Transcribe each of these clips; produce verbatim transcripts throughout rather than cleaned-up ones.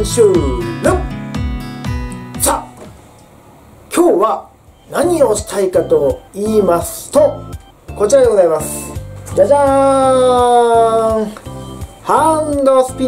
練習了。さあ今日は何をしたいかと言いますと、こちらでございます。じゃじゃーん、ハンドスピ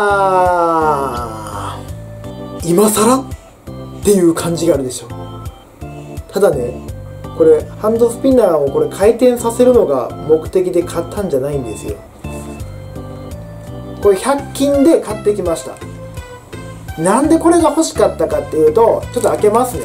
ナー。今更っていう感じがあるでしょ。ただね、これハンドスピナーをこれ回転させるのが目的で買ったんじゃないんですよ。これひゃく均で買ってきました。なんでこれが欲しかったかっていうと、ちょっと開けますね。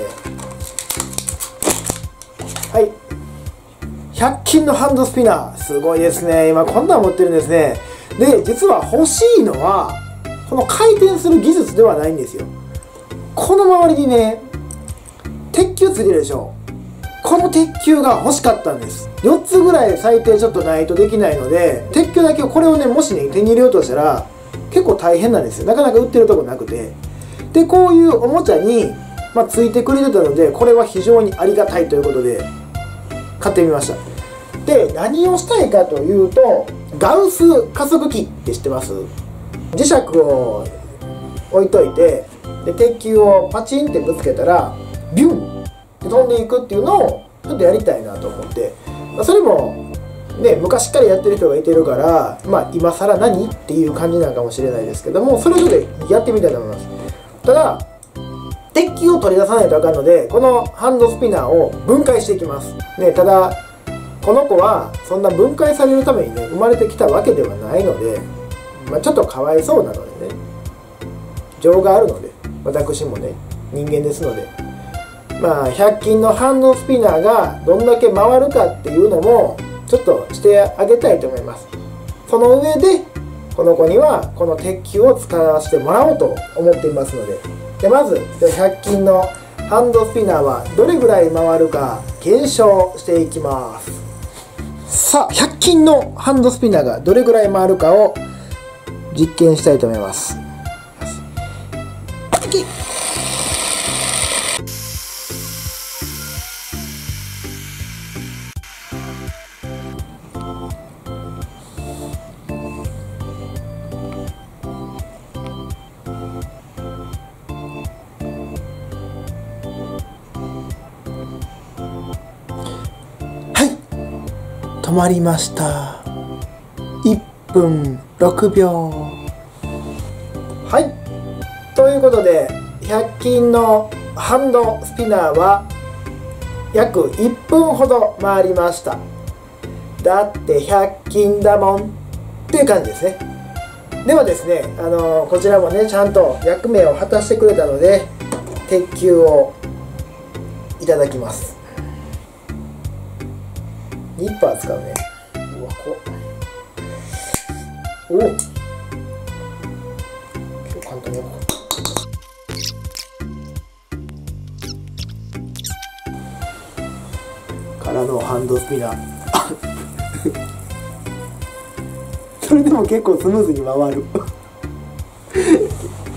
はい、ひゃく均のハンドスピナー、すごいですね。今こんなん持ってるんですね。で実は欲しいのはこの回転する技術ではないんですよ。この周りにね、鉄球ついてるでしょ。この鉄球が欲しかったんです。よっつぐらい最低ちょっとないとできないので、鉄球だけこれをね、もしね手に入れようとしたら結構大変なんですよ。なかなか売ってるとこなくて。でこういうおもちゃに、まあ、ついてくれてたので、これは非常にありがたいということで買ってみました。で何をしたいかというと、ガウス加速器って知ってます？磁石を置いといて、で鉄球をパチンってぶつけたらビュンって飛んでいくっていうのをちょっとやりたいなと思って、まあ、それもね昔からやってる人がいてるから、まあ今更何っていう感じなのかもしれないですけども、それぞれやってみたいと思います。ただ鉄球を取り出さないとあかんので、このハンドスピナーを分解していきます、ね、ただこの子はそんな分解されるためにね生まれてきたわけではないので、まあ、ちょっとかわいそうなのでね、情があるので、私もね人間ですので、まあひゃく均のハンドスピナーがどんだけ回るかっていうのもちょっとしてあげたいと思います。その上でこの子にはこの鉄球を使わせてもらおうと思っていますので、でまずひゃく均のハンドスピナーはどれぐらい回るか検証していきます。さあひゃく均のハンドスピナーがどれぐらい回るかを実験したいと思います。止まりました。いっぷんろくびょう。はいということでひゃく均のハンドスピナーは約いっぷんほど回りました。だってひゃく均だもんっていう感じですね。ではですね、あのー、こちらもねちゃんと役目を果たしてくれたので、鉄球をいただきます。ニッパー使うね。うわこおお今日簡単にやろうか。からのハンドスピナーそれでも結構スムーズに回る